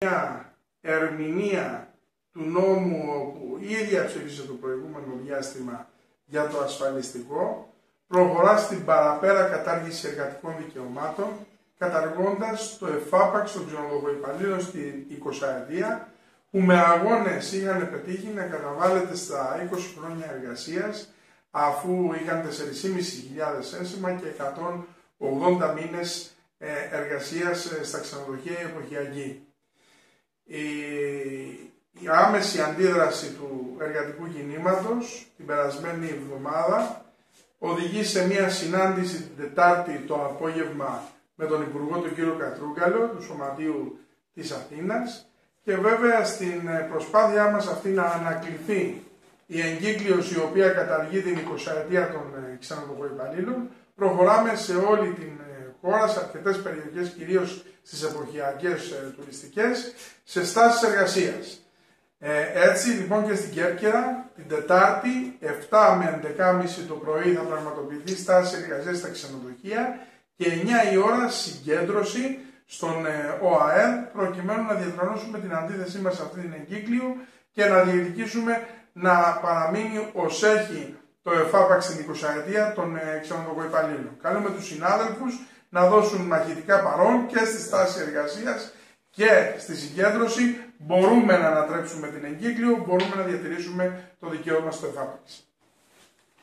μια ερμηνεία του νόμου που η ίδια ψήφισε το προηγούμενο διάστημα για το ασφαλιστικό, προχωρά στην παραπέρα κατάργηση εργατικών δικαιωμάτων, καταργώντας το εφάπαξ των ξενοδοχοϊπαλλήλων στην 20ετία, που με αγώνες είχαν πετύχει να καταβάλλεται στα 20 χρόνια εργασίας, αφού είχαν 4.500 ένσημα και 180 μήνες εργασίας στα ξενοδοχεία εποχιακή. Η άμεση αντίδραση του εργατικού κινήματος την περασμένη εβδομάδα οδηγεί σε μια συνάντηση την Τετάρτη το απόγευμα με τον Υπουργό τον κύριο Κατρούγκαλο του Σωματείου της Αθήνας, και βέβαια στην προσπάθειά μας αυτή να ανακληθεί η εγκύκλιος η οποία καταργεί την 20ετία των ξενοδοχοϊπαλλήλων, προχωράμε σε όλη την χώρα, σε αρκετές περιοχές, κυρίως στις εποχιακές τουριστικές, σε στάσεις εργασίας. Έτσι λοιπόν και στην Κέρκυρα την Τετάρτη 7 με 11.30 το πρωί θα πραγματοποιηθεί στάση εργασίας στα ξενοδοχεία και 9 η ώρα συγκέντρωση στον ΟΑΕΔ, προκειμένου να διατρανώσουμε την αντίθεσή μας σε αυτή την εγκύκλιο και να διεκδικήσουμε να παραμείνει ως έχει το εφάπαξ στην 20ετία των ξενοδοχοϊπαλλήλων. Καλούμε τους συνάδελφους να δώσουν μαχητικά παρόν και στη στάση εργασίας και στη συγκέντρωση. Μπορούμε να ανατρέψουμε την εγκύκλιο, μπορούμε να διατηρήσουμε το δικαίωμα στο εφάπαξ.